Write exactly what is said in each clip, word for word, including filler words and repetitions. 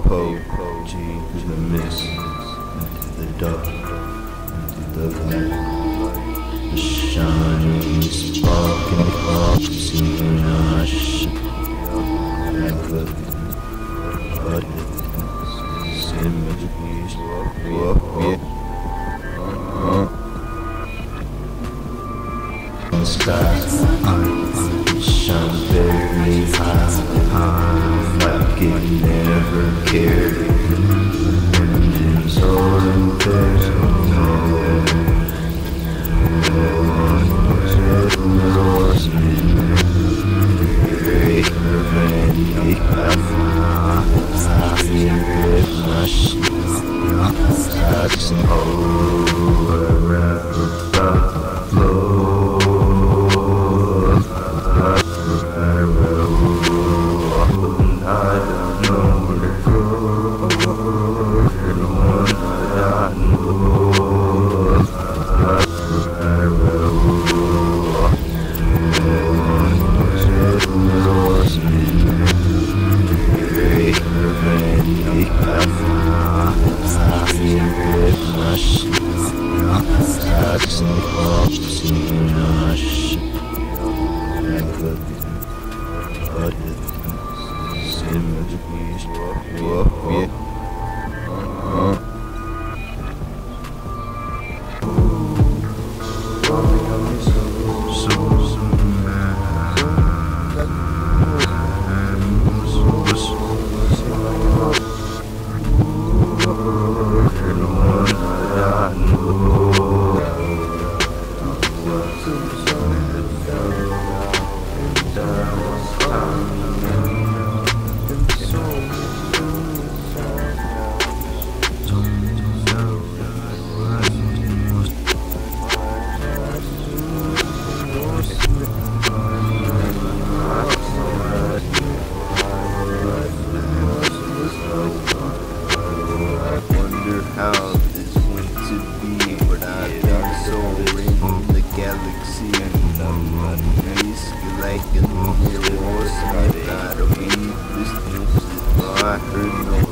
po, G, who's the mist, into the dark, into the light, the shining spark in the clock, seeing us, never, but it's images, whoa, yeah, uh, in the sky, it shines very high, high, like it never cared. And it's all in there, I just hold a wrap about the floor. I don't know where to go. You're the one that I know. I will. Lost me. I just need to see my shit. But it's images. Whoa, yeah. Uh-huh. How this went to be, but I've been so in the galaxy. Risk like a little horse, I gotta be this. I heard no.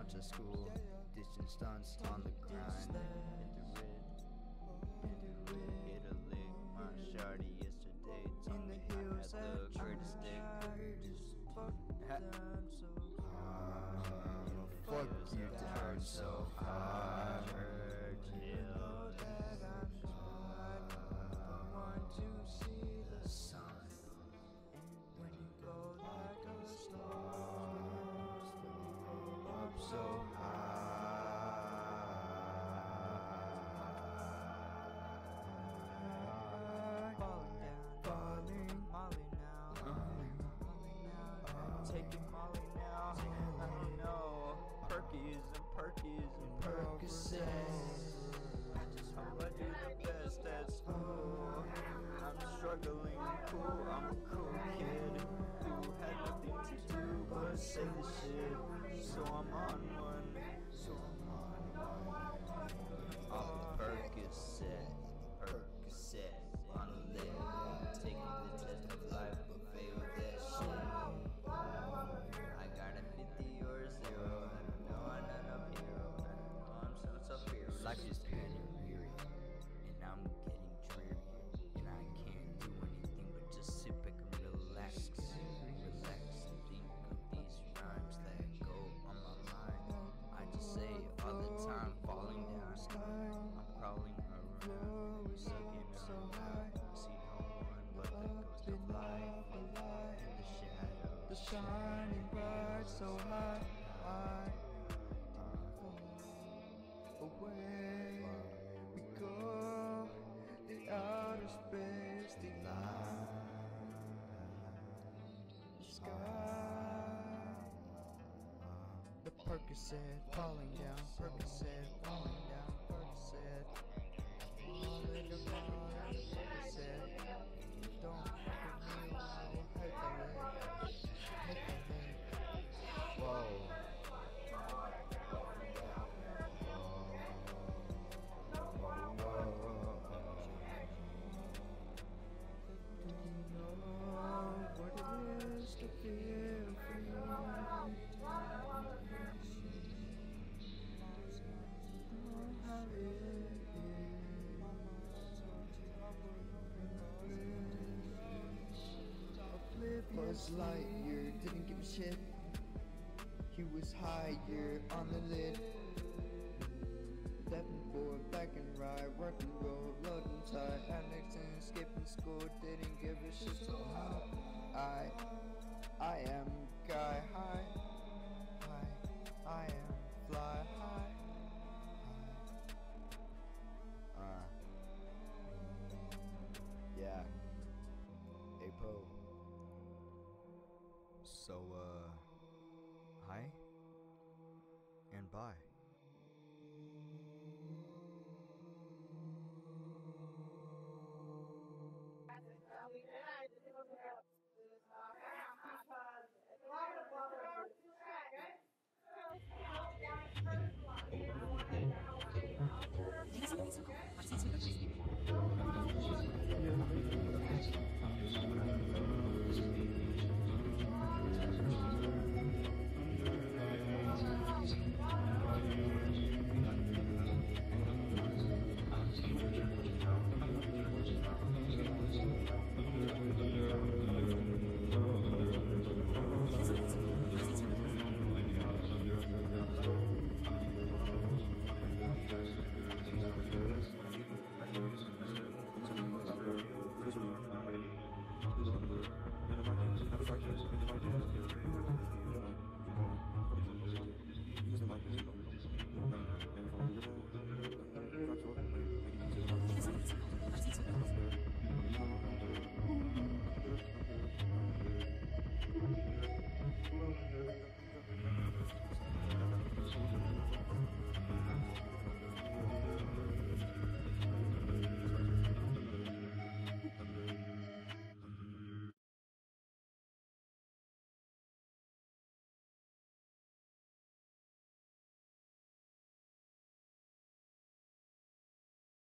march at school, ditching stunts on the grind. Hit the red, hit the red, hit a lick. My shawty yesterday told me I had the greatest stick. Fuck you, turn so hard. Church hill, to see the sun, and when you go like a star, up so high, falling down, falling, Molly now, Molly now, taking Molly now. I don't know, Perkies and Perkies and Percocets. How I do the best at school. I'm struggling cool, I'm a cool kid who had nothing to do but say the shit. So I'm on one, so I'm on one. Off the Percocet, Percocet on the lid. Taking the test of life but failed that shit. I got a fifty or zero, I don't know, I'm not up here. I don't know, I'm so superior. Life is getting weary, and I'm getting dreary, and I can't do anything but just sit back and relax, relax and think of these rhymes that go on my mind. I just say it all the time, falling down, I'm crawling around, sucking around. I see no one but the ghost of life in the shadows, the shining bright so high, high. Away we go, the outer space, the line, the sky. The Percocet falling down, Percocet falling down, Percocet falling down, Percocet. Don't fuck with me, I will hit the leg, hit the leg. Whoa. What it is to feel free. How it is. Buzz Lightyear didn't give a shit. He was higher on the lid. Stepping forward, back and right, working road, loading tight, annexing, skipping school, didn't give a shit. So I, I am guy high, high, I am fly high, high. Uh, yeah, Apo. So, uh, hi, and bye.